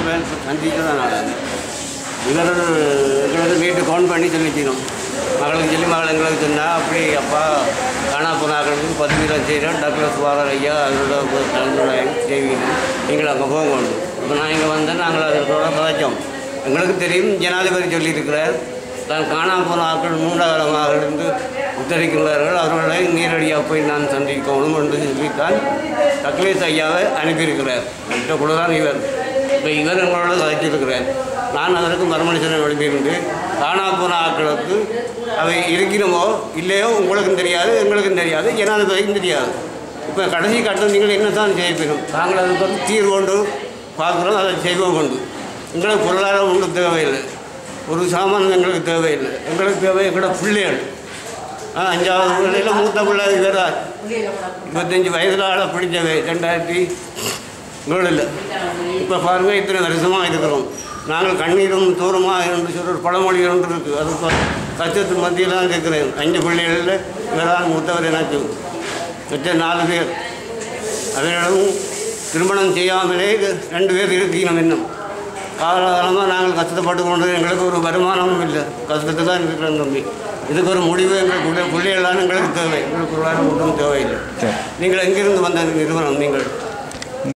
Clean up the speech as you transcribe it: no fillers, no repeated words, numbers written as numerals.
சந்திச்சு தான் இவர்கள் எங்களுக்கு வீட்டு ஃபோன் பண்ணி சொல்லிக்கணும். மகளுக்கு சொல்லி மகள் எங்களுக்கு சொன்னால் அப்படி அப்பா காணா போனாக்களுக்கு 10 வீதம் செய்கிறோம். டாக்டர் சுவாரர் ஐயா அதோட செய்வீங்க, நீங்கள் அங்கே போங்க. இப்போ நான் இங்கே வந்தேன், நாங்கள் அதோட பதைச்சோம். எங்களுக்கு தெரியும், ஜனாதிபதி சொல்லியிருக்கிறார், தான் காணா போன ஆட்கள் 3 காலமாக இருந்து உத்தரிக்கிறார்கள், அவர்களை நேரடியாக போய் நான் சந்திக்கணும் என்று சொல்லித்தான் தக்லேஸ் ஐயாவை அனுப்பியிருக்கிறார். என்ற கூட தான் இவர் இப்போ இவர் எங்களோட கதைச்சிருக்கிறார். நான் அதற்கு மறுமனுஷனை எழுப்பியிருந்து காணா போன ஆட்களுக்கு அவை இருக்கிறோமோ இல்லையோ உங்களுக்கும் தெரியாது, எங்களுக்கும் தெரியாது, ஜனாதிபதிக்கும் தெரியாது. இப்போ கடைசி கட்டம் நீங்கள் என்ன தான் செய்யணும், நாங்கள் அதுக்கு வந்து தீர்வு கொண்டு பார்க்குறோம், அதை செய்வோம் கொண்டு. எங்களுக்கு பொருளாதாரம் ஒன்றும் தேவையில்லை, ஒரு சாமான் எங்களுக்கு தேவையில்லை. எங்களுக்கு தேவை எங்களோட பிள்ளைகள். 5வது பிள்ளையில் மூத்த பிள்ளை வேற 25 வயதில் ஆளை பிடிச்சவை 2007. இப்போ பாருங்கள், இத்தனை வருஷமாக இருக்கிறோம். நாங்கள் கண்ணீரும் தூரமாக என்று சொல்லி ஒரு பழமொழி ஒன்று இருக்குது. அதுக்கு கஷ்டத்து மத்தியில் தான் கேட்குறேன். 5 பிள்ளைகளில் இவரால் மூத்தவர் எனக்கு, மற்ற 4 பேர். அவர்களும் திருமணம் செய்யாமலே 2 பேர் இருக்கணும். இன்னும் காலகாலமாக நாங்கள் கஷ்டப்பட்டு கொண்டு எங்களுக்கு ஒரு வருமானமும் இல்லை, கஷ்டத்தை தான் இருக்கிறோம் தம்பி. இதுக்கு ஒரு முடிவு எங்களுக்கு பிள்ளைகளான எங்களுக்கு தேவை, எங்களுக்கு ஒரு வாரம் ஒன்றும் தேவையில்லை. நீங்கள் எங்கிருந்து வந்த நிறுவனம் நீங்கள்?